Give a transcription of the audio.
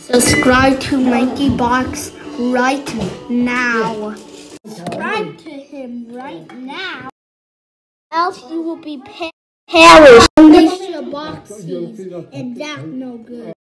Subscribe to Mikey Box right now. Subscribe to him right now, else you will be perished. Unleash your boxes, and that's no good.